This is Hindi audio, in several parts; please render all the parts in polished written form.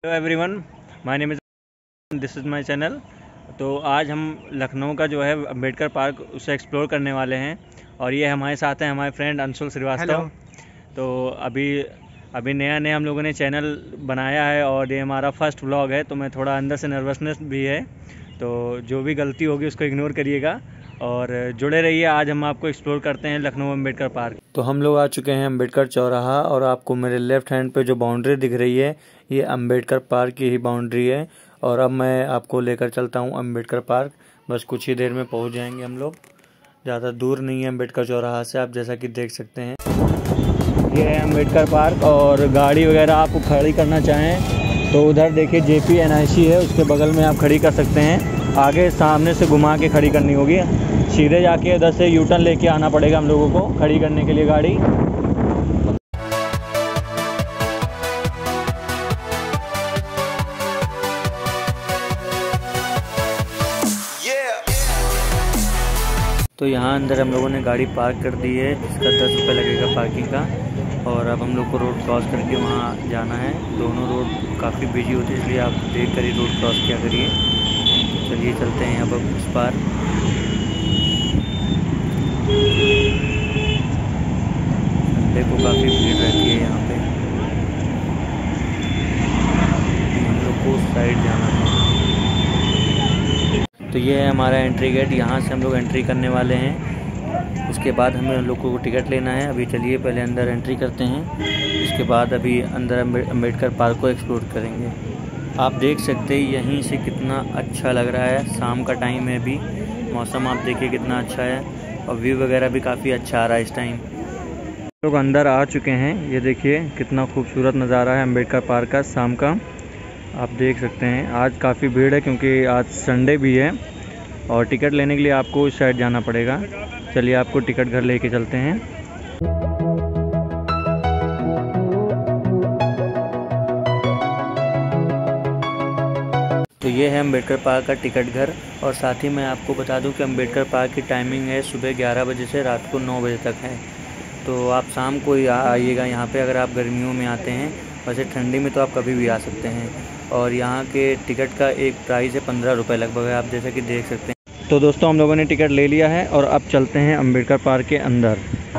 Hello everyone, my name is, this is my channel. तो आज हम लखनऊ का जो है अम्बेडकर पार्क उसे एक्सप्लोर करने वाले हैं और ये हमारे साथ हैं हमारे फ्रेंड अंशुल श्रीवास्तव। तो अभी नया हम लोगों ने चैनल बनाया है और ये हमारा फर्स्ट व्लॉग है, तो मैं थोड़ा अंदर से नर्वसनेस भी है, तो जो भी गलती होगी उसको इग्नोर करिएगा और जुड़े रहिए। आज हम आपको एक्सप्लोर करते हैं लखनऊ अम्बेडकर पार्क। तो हम लोग आ चुके हैं अम्बेडकर चौराहा और आपको मेरे लेफ्ट हैंड पे जो बाउंड्री दिख रही है ये अम्बेडकर पार्क की ही बाउंड्री है। और अब मैं आपको लेकर चलता हूँ अम्बेडकर पार्क। बस कुछ ही देर में पहुँच जाएंगे हम लोग, ज़्यादा दूर नहीं है अम्बेडकर चौराहा से, आप जैसा कि देख सकते हैं। ये है अम्बेडकर पार्क और गाड़ी वगैरह आप खड़ी करना चाहें तो उधर देखिए JP NIC है, उसके बगल में आप खड़ी कर सकते हैं। आगे सामने से घुमा के खड़ी करनी होगी, सीधे जाके उधर से U-टर्न लेके आना पड़ेगा हम लोगों को खड़ी करने के लिए गाड़ी। तो यहाँ अंदर हम लोगों ने गाड़ी पार्क कर दी है, जिसका 10 रुपये लगेगा पार्किंग का। और अब हम लोग को रोड क्रॉस करके वहाँ जाना है। दोनों रोड काफ़ी बिजी होती है, इसलिए आप देख कर ही रोड क्रॉस किया करिए। तो चलिए चलते हैं अब उस पार। संडे को काफ़ी भीड़ रहती है यहाँ पे। हम लोग को उस साइड जाना है। तो ये है हमारा एंट्री गेट, यहाँ से हम लोग एंट्री करने वाले हैं। उसके बाद हमें लोगों को टिकट लेना है। अभी चलिए पहले अंदर एंट्री करते हैं, इसके बाद अभी अंदर अम्बेडकर पार्क को एक्सप्लोर करेंगे। आप देख सकते हैं यहीं से कितना अच्छा लग रहा है। शाम का टाइम है, अभी मौसम आप देखिए कितना अच्छा है और व्यू वगैरह भी काफ़ी अच्छा आ रहा है इस टाइम। लोग अंदर आ चुके हैं, ये देखिए कितना खूबसूरत नज़ारा है अम्बेडकर पार्क का शाम का, आप देख सकते हैं। आज काफ़ी भीड़ है क्योंकि आज संडे भी है और टिकट लेने के लिए आपको इस साइड जाना पड़ेगा। चलिए आपको टिकट घर लेके चलते हैं। तो ये है अम्बेडकर पार्क का टिकट घर। और साथ ही मैं आपको बता दूं कि अम्बेडकर पार्क की टाइमिंग है सुबह 11 बजे से रात को 9 बजे तक है। तो आप शाम को आइएगा यहाँ पे अगर आप गर्मियों में आते हैं। वैसे ठंडी में तो आप कभी भी आ सकते हैं। और यहाँ के टिकट का एक प्राइस है 15 रुपये लगभग है, आप जैसा कि देख सकते हैं। तो दोस्तों हम लोगों ने टिकट ले लिया है और अब चलते हैं अम्बेडकर पार्क के अंदर।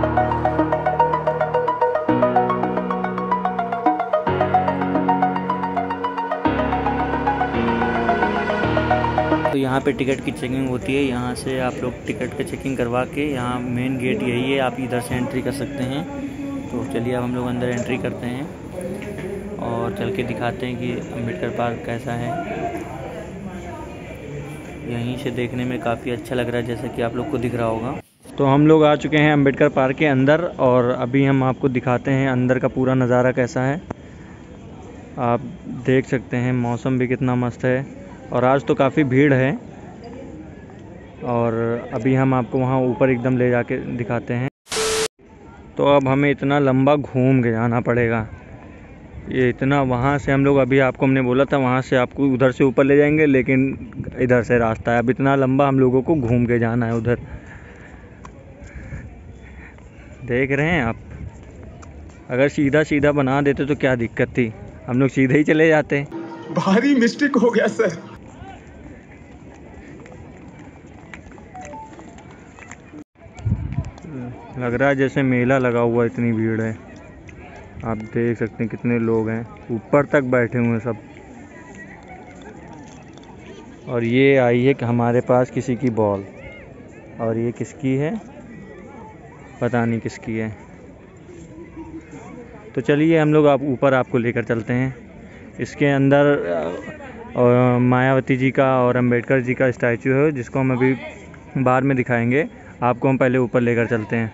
तो यहाँ पे टिकट की चेकिंग होती है, यहाँ से आप लोग टिकट की चेकिंग करवा के, यहाँ मेन गेट यही है, आप इधर से एंट्री कर सकते हैं। तो चलिए अब हम लोग अंदर एंट्री करते हैं और चल के दिखाते हैं कि अम्बेडकर पार्क कैसा है। यहीं से देखने में काफ़ी अच्छा लग रहा है, जैसे कि आप लोग को दिख रहा होगा। तो हम लोग आ चुके हैं अम्बेडकर पार्क के अंदर और अभी हम आपको दिखाते हैं अंदर का पूरा नज़ारा कैसा है। आप देख सकते हैं मौसम भी कितना मस्त है और आज तो काफ़ी भीड़ है। और अभी हम आपको वहाँ ऊपर एकदम ले जाके दिखाते हैं। तो अब हमें इतना लंबा घूम के जाना पड़ेगा, ये इतना, वहाँ से हम लोग अभी आपको हमने बोला था वहाँ से आपको उधर से ऊपर ले जाएंगे, लेकिन इधर से रास्ता है। अब इतना लंबा हम लोगों को घूम के जाना है उधर, देख रहे हैं आप। अगर सीधा सीधा बना देते तो क्या दिक्कत थी, हम लोग सीधे ही चले जाते। भारी मिस्टेक हो गया सर। लग रहा है जैसे मेला लगा हुआ, इतनी भीड़ है। आप देख सकते हैं कितने लोग हैं, ऊपर तक बैठे हुए हैं सब। और ये आई है कि हमारे पास किसी की बॉल, और ये किसकी है पता नहीं किसकी है। तो चलिए हम लोग आप ऊपर आपको लेकर चलते हैं। इसके अंदर मायावती जी का और अंबेडकर जी का स्टैचू है, जिसको हम अभी बाद में दिखाएंगे। आपको हम पहले ऊपर लेकर चलते हैं।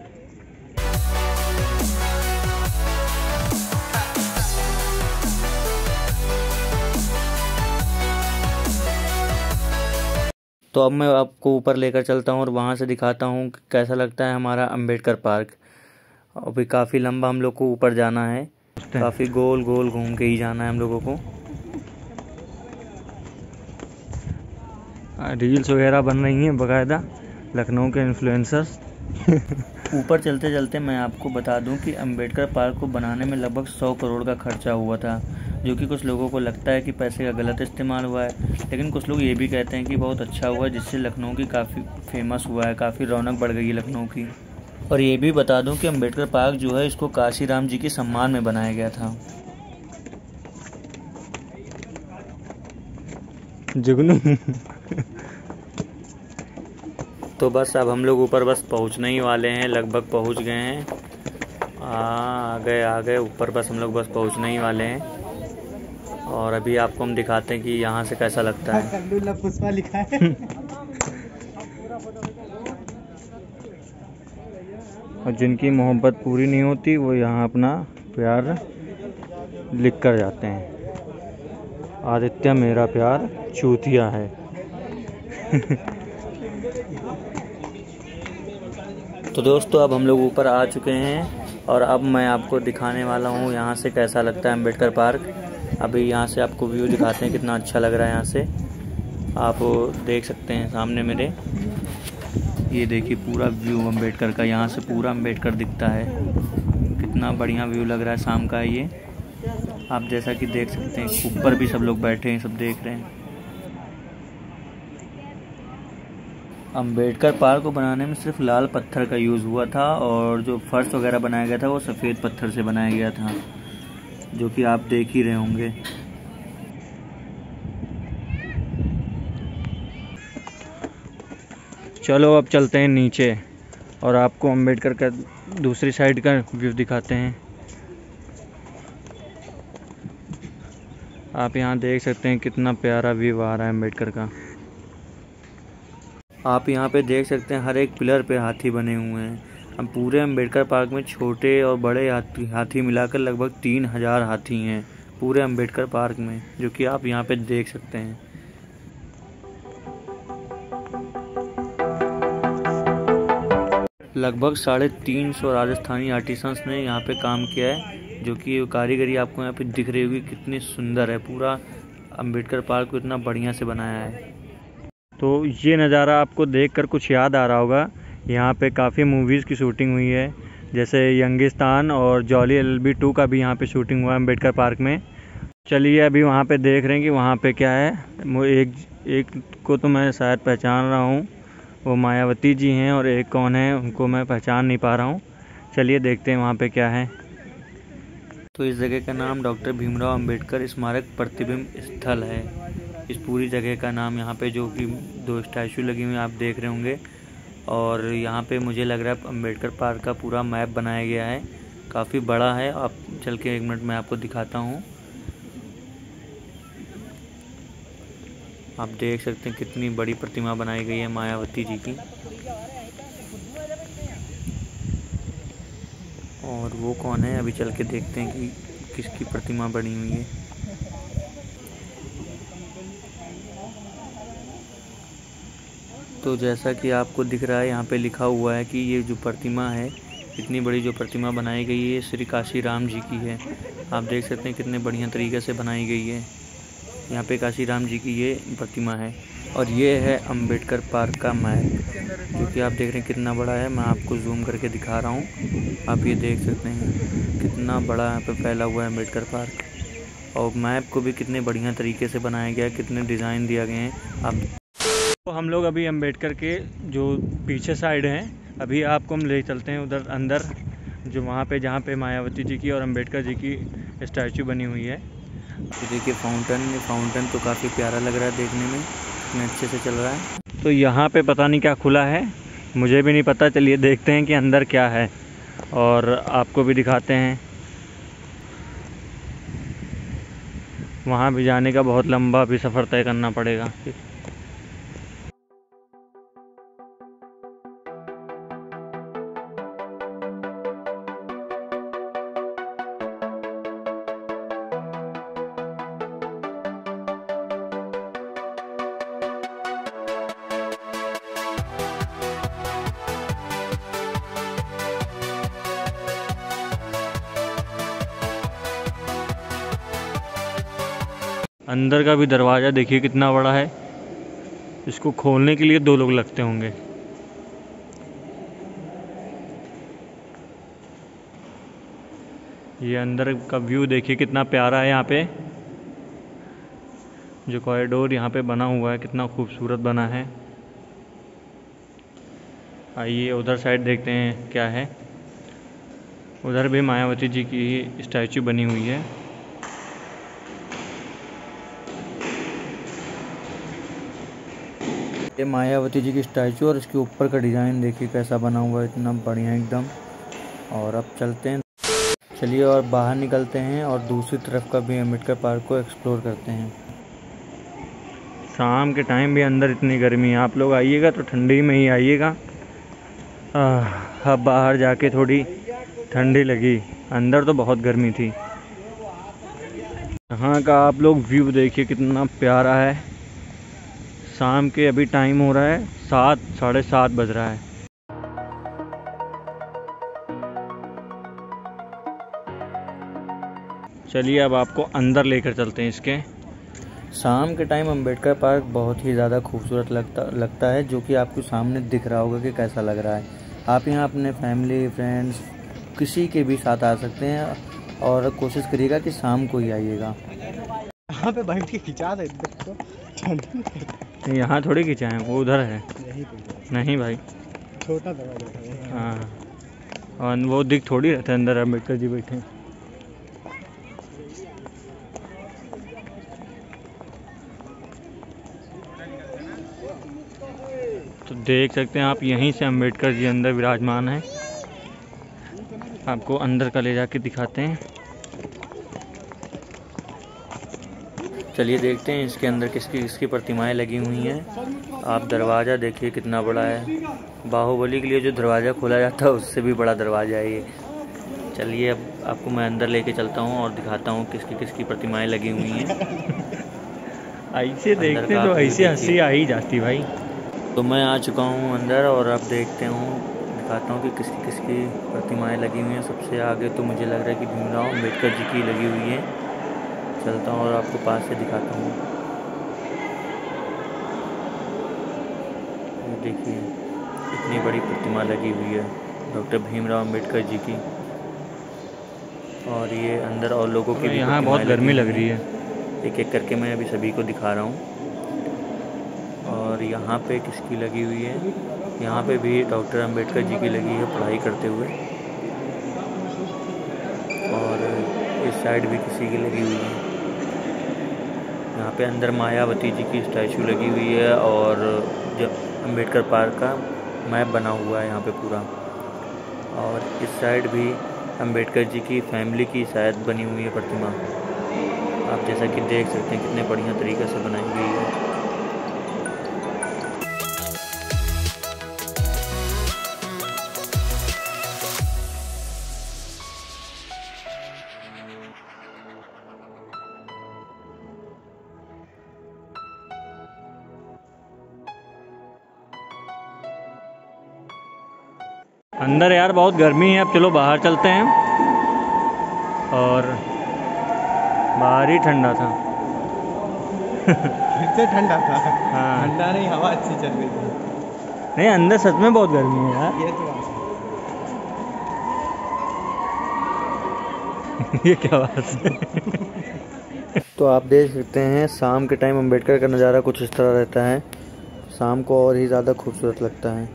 तो अब मैं आपको ऊपर लेकर चलता हूँ और वहाँ से दिखाता हूँ कि कैसा लगता है हमारा अम्बेडकर पार्क। अभी काफ़ी लंबा हम लोग को ऊपर जाना है, काफ़ी गोल गोल घूम के ही जाना है हम लोगों को। रील्स वगैरह बन रही हैं बाकायदा लखनऊ के इन्फ्लुएंसर्स। ऊपर चलते चलते मैं आपको बता दूं कि अम्बेडकर पार्क को बनाने में लगभग 100 करोड़ का खर्चा हुआ था। जो कि कुछ लोगों को लगता है कि पैसे का गलत इस्तेमाल हुआ है, लेकिन कुछ लोग ये भी कहते हैं कि बहुत अच्छा हुआ, जिससे लखनऊ की काफ़ी फेमस हुआ है, काफ़ी रौनक बढ़ गई है लखनऊ की। और ये भी बता दूं कि अम्बेडकर पार्क जो है इसको काशी राम जी के सम्मान में बनाया गया था। जुगनू तो बस अब हम लोग ऊपर बस पहुंचने ही वाले हैं, लगभग पहुंच गए हैं। आ गए ऊपर, बस हम लोग बस पहुंचने ही वाले हैं। और अभी आपको हम दिखाते हैं कि यहाँ से कैसा लगता है। पुष्पा लिखा है। और जिनकी मोहब्बत पूरी नहीं होती वो यहाँ अपना प्यार लिख कर जाते हैं। आदित्य मेरा प्यार चूतिया है। तो दोस्तों अब हम लोग ऊपर आ चुके हैं और अब मैं आपको दिखाने वाला हूँ यहाँ से कैसा लगता है अम्बेडकर पार्क। अभी यहाँ से आपको व्यू दिखाते हैं कितना अच्छा लग रहा है। यहाँ से आप देख सकते हैं सामने मेरे, ये देखिए पूरा व्यू अम्बेडकर का, यहाँ से पूरा अम्बेडकर दिखता है। कितना बढ़िया व्यू लग रहा है शाम का। ये आप जैसा कि देख सकते हैं ऊपर भी सब लोग बैठे हैं, सब देख रहे हैं। अम्बेडकर पार्क को बनाने में सिर्फ लाल पत्थर का यूज़ हुआ था और जो फर्श वगैरह बनाया गया था वो सफ़ेद पत्थर से बनाया गया था, जो कि आप देख ही रहे होंगे। चलो अब चलते हैं नीचे और आपको अम्बेडकर का दूसरी साइड का व्यू दिखाते हैं। आप यहाँ देख सकते हैं कितना प्यारा व्यू आ रहा है अम्बेडकर का। आप यहाँ पे देख सकते हैं हर एक पिलर पे हाथी बने हुए हैं। हम पूरे अम्बेडकर पार्क में छोटे और बड़े हाथी मिलाकर लगभग 3000 हाथी हैं पूरे अम्बेडकर पार्क में, जो कि आप यहाँ पे देख सकते हैं। लगभग 350 राजस्थानी आर्टिसंस ने यहाँ पे काम किया है, जो कि कारीगरी आपको यहाँ पे दिख रही होगी कितनी सुंदर है। पूरा अम्बेडकर पार्क को इतना बढ़िया से बनाया है। तो ये नज़ारा आपको देखकर कुछ याद आ रहा होगा। यहाँ पे काफ़ी मूवीज़ की शूटिंग हुई है, जैसे यंगिस्तान और जॉली LLB 2 का भी यहाँ पे शूटिंग हुआ है अम्बेडकर पार्क में। चलिए अभी वहाँ पे देख रहे हैं कि वहाँ पे क्या है। एक को तो मैं शायद पहचान रहा हूँ, वो मायावती जी हैं, और एक कौन है उनको मैं पहचान नहीं पा रहा हूँ। चलिए देखते हैं वहाँ पे क्या है। तो इस जगह का नाम डॉक्टर भीमराव अंबेडकर स्मारक प्रतिबिंब स्थल है। इस पूरी जगह का नाम, यहाँ पे जो कि 2 स्टैचू लगी हुई आप देख रहे होंगे। और यहाँ पे मुझे लग रहा है अम्बेडकर पार्क का पूरा मैप बनाया गया है, काफ़ी बड़ा है। आप चल के 1 मिनट में आपको दिखाता हूँ। आप देख सकते हैं कितनी बड़ी प्रतिमा बनाई गई है मायावती जी की। और वो कौन है, अभी चल के देखते हैं कि किसकी प्रतिमा बनी हुई है। तो जैसा कि आपको दिख रहा है यहाँ पे लिखा हुआ है कि ये जो प्रतिमा है, इतनी बड़ी जो प्रतिमा बनाई गई है, श्री काशी राम जी की है। आप देख सकते हैं कितने बढ़िया तरीके से बनाई गई है। यहाँ पे काशी राम जी की ये प्रतिमा है। और ये है अम्बेडकर पार्क का मैप, जो कि आप देख रहे हैं कितना बड़ा है। मैं आपको जूम करके दिखा रहा हूँ, आप ये देख सकते हैं कितना बड़ा यहाँ पे फैला हुआ है अम्बेडकर पार्क। और मैप को भी कितने बढ़िया तरीके से बनाया गया है, कितने डिज़ाइन दिया गए हैं। आप तो हम लोग अभी अम्बेडकर के जो पीछे साइड हैं, अभी आपको हम ले चलते हैं उधर अंदर, जो वहाँ पे जहाँ पे मायावती जी की और अम्बेडकर जी की स्टैचू बनी हुई है। तो देखिए फाउंटेन तो काफ़ी प्यारा लग रहा है देखने में, इतने अच्छे से चल रहा है। तो यहाँ पे पता नहीं क्या खुला है, मुझे भी नहीं पता। चलिए देखते हैं कि अंदर क्या है और आपको भी दिखाते हैं। वहाँ भी जाने का बहुत लंबा भी सफ़र तय करना पड़ेगा। अंदर का भी दरवाज़ा देखिए कितना बड़ा है, इसको खोलने के लिए 2 लोग लगते होंगे। ये अंदर का व्यू देखिए कितना प्यारा है यहाँ पे। जो कॉरिडोर यहाँ पे बना हुआ है कितना खूबसूरत बना है। आइए उधर साइड देखते हैं क्या है। उधर भी मायावती जी की स्टैचू बनी हुई है। ये मायावती जी की स्टैचू और इसके ऊपर का डिज़ाइन देखिए कैसा बना हुआ है, इतना बढ़िया एकदम। और अब चलते हैं, चलिए और बाहर निकलते हैं और दूसरी तरफ का भी अम्बेडकर पार्क को एक्सप्लोर करते हैं। शाम के टाइम भी अंदर इतनी गर्मी है, आप लोग आइएगा तो ठंडी में ही आइएगा। अब बाहर जाके थोड़ी ठंडी लगी, अंदर तो बहुत गर्मी थी। यहाँ का आप लोग व्यू देखिए कितना प्यारा है। शाम के अभी टाइम हो रहा है 7, साढ़े 7 बज रहा है। चलिए अब आपको अंदर लेकर चलते हैं इसके। शाम के टाइम अम्बेडकर पार्क बहुत ही ज़्यादा खूबसूरत लगता है, जो कि आपको सामने दिख रहा होगा कि कैसा लग रहा है। आप यहाँ अपने फैमिली फ्रेंड्स किसी के भी साथ आ सकते हैं और कोशिश करिएगा कि शाम को ही आइएगा। यहाँ पे बैठ के खिंचा दे। यहाँ थोड़ी खिंचाएं, वो उधर है। नहीं भाई, छोटा दरवाजा। हाँ, और वो दिख थोड़ी रहता है अंदर अम्बेडकर जी बैठे। तो देख सकते हैं आप, यहीं से अम्बेडकर जी अंदर विराजमान हैं। आपको अंदर का ले जाके दिखाते हैं। चलिए देखते हैं इसके अंदर किसकी किसकी प्रतिमाएं लगी हुई हैं। आप दरवाज़ा देखिए कितना बड़ा है। बाहुबली के लिए जो दरवाज़ा खोला जाता है उससे भी बड़ा दरवाज़ा है ये। चलिए अब आपको मैं अंदर लेके चलता हूँ और दिखाता हूँ किसकी किसकी प्रतिमाएं लगी हुई हैं। ऐसे देखते तो ऐसे हंसी आ ही जाती भाई। तो मैं आ चुका हूँ अंदर और अब दिखाता हूँ कि किसकी किसकी प्रतिमाएं लगी हुई हैं। सबसे आगे तो मुझे लग रहा है कि भीमराव अम्बेडकर जी की लगी हुई है। चलता हूँ और आपको पास से दिखाता हूँ। देखिए इतनी बड़ी प्रतिमा लगी हुई है डॉक्टर भीमराव अम्बेडकर जी की। और ये अंदर और लोगों की भी यहाँ बहुत गर्मी लग रही है। एक एक करके मैं अभी सभी को दिखा रहा हूँ। और यहाँ पे किसकी लगी हुई है, यहाँ पे भी डॉक्टर अम्बेडकर जी की लगी है पढ़ाई करते हुए। और इस साइड भी किसी की लगी हुई है। यहाँ पे अंदर मायावती जी की स्टैचू लगी हुई है और जब अम्बेडकर पार्क का मैप बना हुआ है यहाँ पे पूरा। और इस साइड भी अम्बेडकर जी की फैमिली की शायद बनी हुई है प्रतिमा। आप जैसा कि देख सकते हैं कितने बढ़िया तरीके से बनाई गई है। अंदर यार बहुत गर्मी है, अब चलो बाहर चलते हैं। और बाहर ही ठंडा था। कितने ठंडा था? हाँ, ठंडा नहीं, हवा अच्छी चल रही थी। नहीं अंदर सच में बहुत गर्मी है यार। ये तो ये क्या बात है। तो आप देख सकते हैं शाम के टाइम अम्बेडकर का नज़ारा कुछ इस तरह रहता है। शाम को और ही ज़्यादा खूबसूरत लगता है।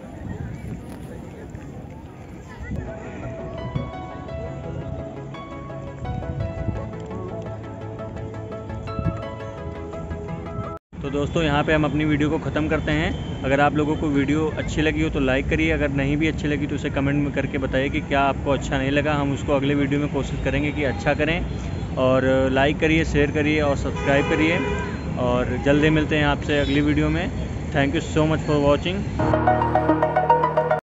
तो दोस्तों यहाँ पे हम अपनी वीडियो को ख़त्म करते हैं। अगर आप लोगों को वीडियो अच्छी लगी हो तो लाइक करिए, अगर नहीं भी अच्छी लगी तो उसे कमेंट में करके बताइए कि क्या आपको अच्छा नहीं लगा। हम उसको अगले वीडियो में कोशिश करेंगे कि अच्छा करें। और लाइक करिए, शेयर करिए और सब्सक्राइब करिए। और जल्दी मिलते हैं आपसे अगली वीडियो में। Thank you so much for watching.